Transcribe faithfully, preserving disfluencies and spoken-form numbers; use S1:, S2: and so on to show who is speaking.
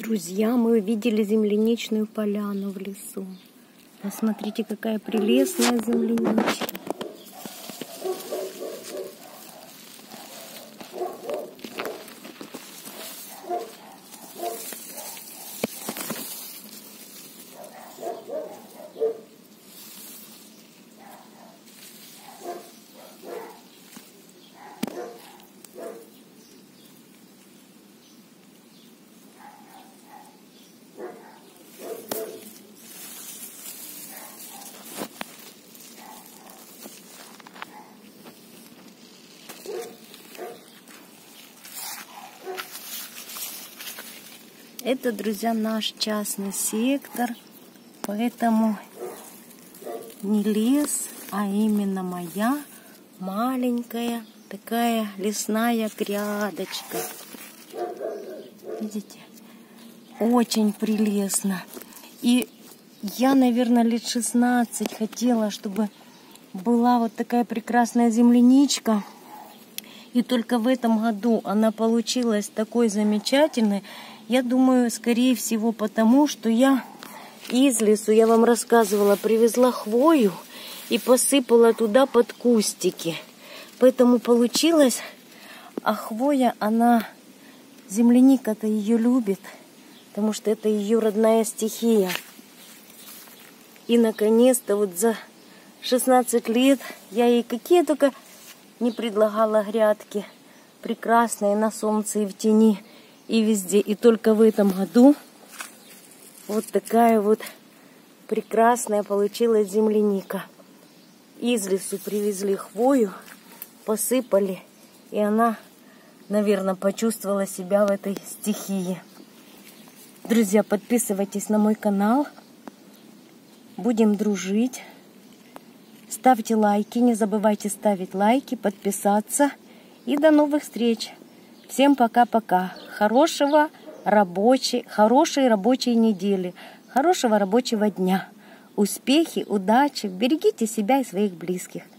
S1: Друзья, мы увидели земляничную поляну в лесу. Посмотрите, какая прелестная земляничка. Это, друзья, наш частный сектор, поэтому не лес, а именно моя маленькая такая лесная грядочка. Видите? Очень прелестно. И я, наверное, лет шестнадцать хотела, чтобы была вот такая прекрасная земляничка. И только в этом году она получилась такой замечательной. Я думаю, скорее всего, потому что я из лесу, я вам рассказывала, привезла хвою и посыпала туда под кустики. Поэтому получилось, а хвоя, она, земляника-то ее любит, потому что это ее родная стихия. И, наконец-то, вот за шестнадцать лет я ей какие только не предлагала грядки, прекрасные на солнце и в тени, и везде. И только в этом году вот такая вот прекрасная получилась земляника. Из лесу привезли хвою, посыпали, и она, наверное, почувствовала себя в этой стихии. Друзья, подписывайтесь на мой канал. Будем дружить. Ставьте лайки, не забывайте ставить лайки, подписаться. И до новых встреч. Всем пока-пока. Хорошего рабочей, хорошей рабочей недели. Хорошего рабочего дня. Успехи, удачи. Берегите себя и своих близких.